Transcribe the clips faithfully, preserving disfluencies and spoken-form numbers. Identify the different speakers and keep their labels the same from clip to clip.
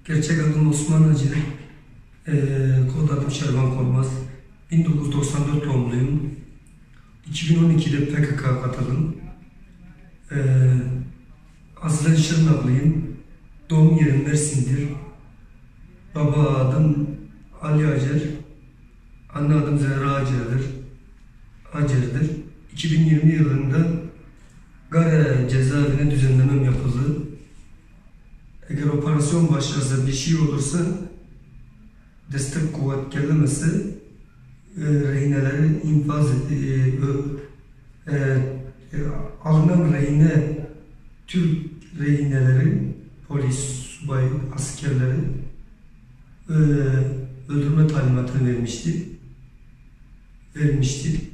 Speaker 1: Gerçek adım Osman Hacı, ee, kod adım Şervan Korkmaz. bin dokuz yüz doksan dört doğumluyum. iki bin on ikide P K K'ya katıldım. Ee, Aslen Şırnaklıyım. Doğum yerim Mersin'dir. Baba adım Ali Acer. Anne adım Zehra Acer'dir. Acer'dir. iki bin yirmi yılında Gare cezaevine düzenlemem yapıldı. Eğer operasyon başlarsa, bir şey olursa, destek kuvvet gelemezse e, rehineleri infaz e, e, e, alınan rehine, Türk rehineleri, polis, subay, askerleri e, öldürme talimatını vermişti. Vermişti.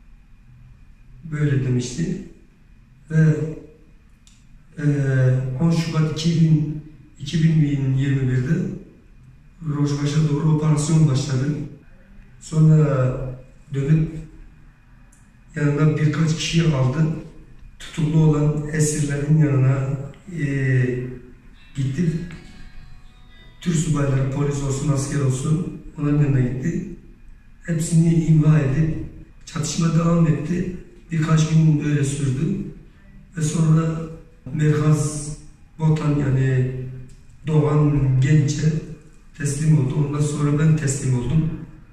Speaker 1: Böyle demişti. Ve e, on Şubat iki bin yirmi birde Rojbaş'a doğru operasyon başladı. Sonra dönüp yanına birkaç kişi aldı. Tutuklu olan esirlerin yanına e, gitti. Türk subayları, polis olsun, asker olsun, onların yanına gitti. Hepsini imha edip çatışma devam etti. Birkaç gün böyle sürdü. Ve sonra Merkaz Botan, yani Doğan Genç'e teslim oldu. Ondan sonra ben teslim oldum.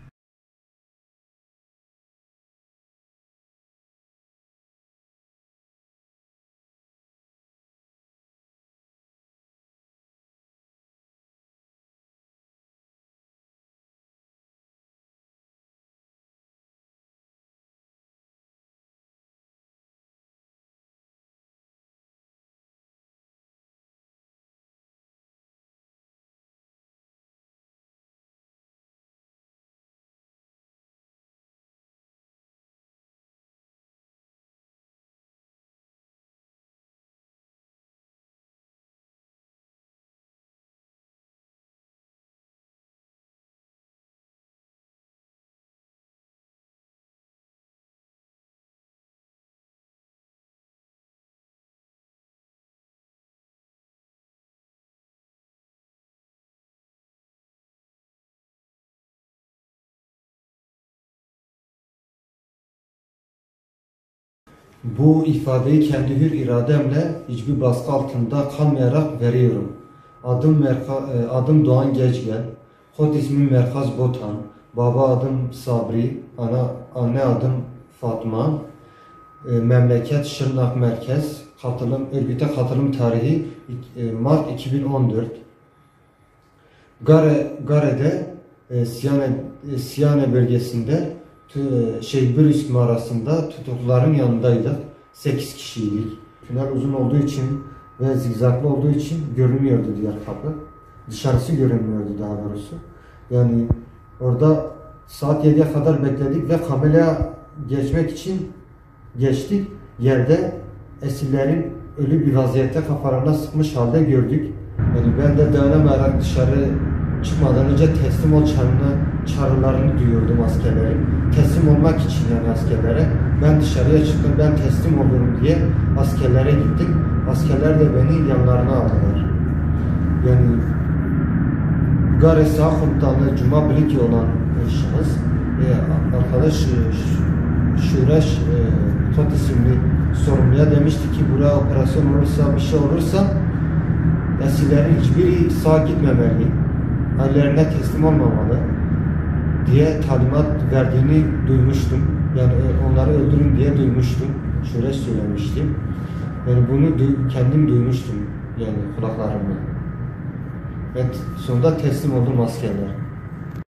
Speaker 2: Bu ifadeyi kendi hür irademle hiçbir baskı altında kalmayarak veriyorum. Adım, Merka, adım Doğan Geçgel, kod ismim Merkaz Botan, baba adım Sabri, ana, anne adım Fatma, memleket Şırnak Merkez, katılım, örgüte katılım tarihi Mart iki bin on dört. Gare, Gare'de Siyane, Siyane bölgesinde şey Brüsk mağarasında tutukluların yanındaydık. sekiz kişiydik. Tünel uzun olduğu için ve zigzaglı olduğu için görünmüyordu diğer kapı. Dışarısı görünmüyordu daha doğrusu. Yani orada saat yediye kadar bekledik ve kameraya geçmek için geçtik. Yerde esirlerin ölü bir vaziyette kafalarına sıkmış halde gördük. Yani ben de dayanamayarak dışarı çıkmadan önce teslim ol çağrını, çağrılarını duyuyordum askerlerin. Teslim olmak için yani askerlere. Ben dışarıya çıktım, ben teslim olurum diye askerlere gittim. Askerler de beni yanlarına aldılar. Yani Gare Sağ Komutanı Cuma Biliki olan şahıs, e, arkadaş Şureş e, Tot isimli sorumluya demişti ki buraya operasyon olursa, bir şey olursa esirlerin hiçbiri sağ gitmemeli, ailelerine teslim olmamalı diye talimat verdiğini duymuştum. Yani onları öldürün diye duymuştum. Şöyle söylemiştim. Yani bunu du kendim duymuştum yani kulaklarımla. Evet, sonunda teslim oldum askerler.